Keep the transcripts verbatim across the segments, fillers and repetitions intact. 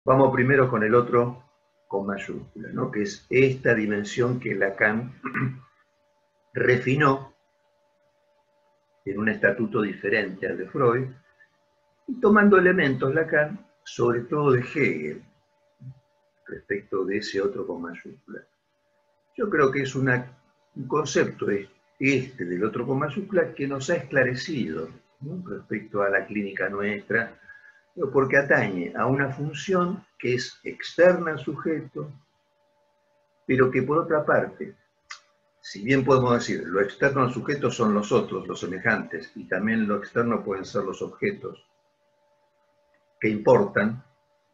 Vamos primero con el otro con mayúscula, ¿no? Que es esta dimensión que Lacan refinó en un estatuto diferente al de Freud, y tomando elementos Lacan, sobre todo de Hegel, respecto de ese otro con mayúscula. Yo creo que es una, un concepto este del otro con mayúscula que nos ha esclarecido, ¿no? Respecto a la clínica nuestra, porque atañe a una función que es externa al sujeto, pero que por otra parte, si bien podemos decir, lo externo al sujeto son los otros, los semejantes, y también lo externo pueden ser los objetos que importan,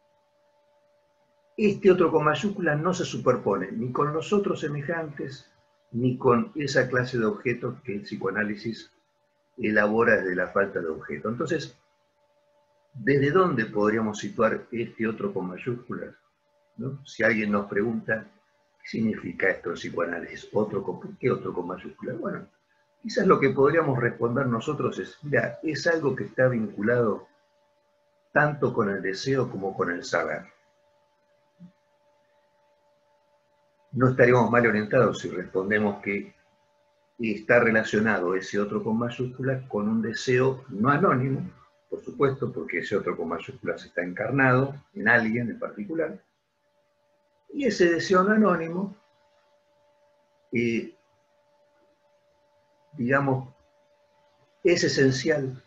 este otro con mayúsculas no se superpone ni con los otros semejantes, ni con esa clase de objetos que el psicoanálisis elabora desde la falta de objeto. Entonces, ¿desde dónde podríamos situar este otro con mayúsculas? ¿No? Si alguien nos pregunta, ¿qué significa esto el psicoanálisis? ¿Otro con, ¿Por qué otro con mayúsculas? Bueno, quizás lo que podríamos responder nosotros es, mira, es algo que está vinculado tanto con el deseo como con el saber. No estaríamos mal orientados si respondemos que está relacionado ese otro con mayúsculas con un deseo no anónimo, por supuesto, porque ese otro con mayúsculas está encarnado en alguien en particular, y ese deseo no anónimo, eh, digamos, es esencial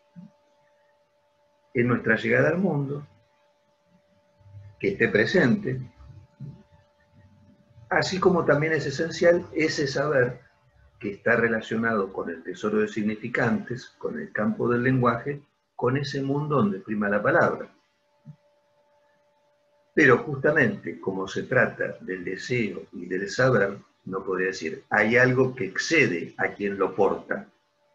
en nuestra llegada al mundo, que esté presente, así como también es esencial ese saber que está relacionado con el tesoro de significantes, con el campo del lenguaje, con ese mundo donde prima la palabra. Pero justamente como se trata del deseo y del saber, no podría decir, hay algo que excede a quien lo porta,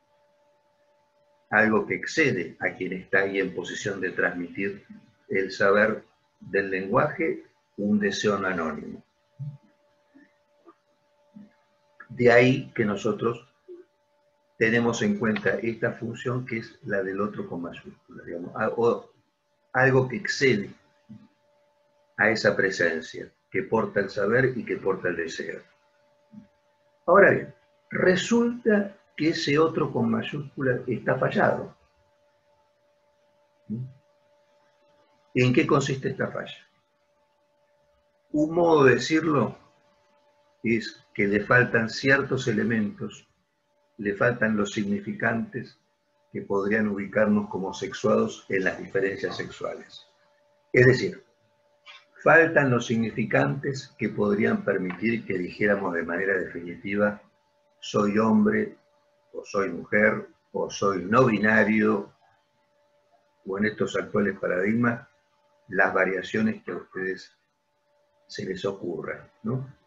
algo que excede a quien está ahí en posición de transmitir el saber del lenguaje, un deseo no anónimo. De ahí que nosotros tenemos en cuenta esta función que es la del otro con mayúscula, digamos, o algo que excede a esa presencia que porta el saber y que porta el deseo. Ahora bien, resulta que ese otro con mayúscula está fallado. ¿En qué consiste esta falla? Un modo de decirlo es que le faltan ciertos elementos, le faltan los significantes que podrían ubicarnos como sexuados en las diferencias sexuales. Es decir, faltan los significantes que podrían permitir que dijéramos de manera definitiva soy hombre, o soy mujer, o soy no binario, o en estos actuales paradigmas, las variaciones que a ustedes se les ocurran, ¿no?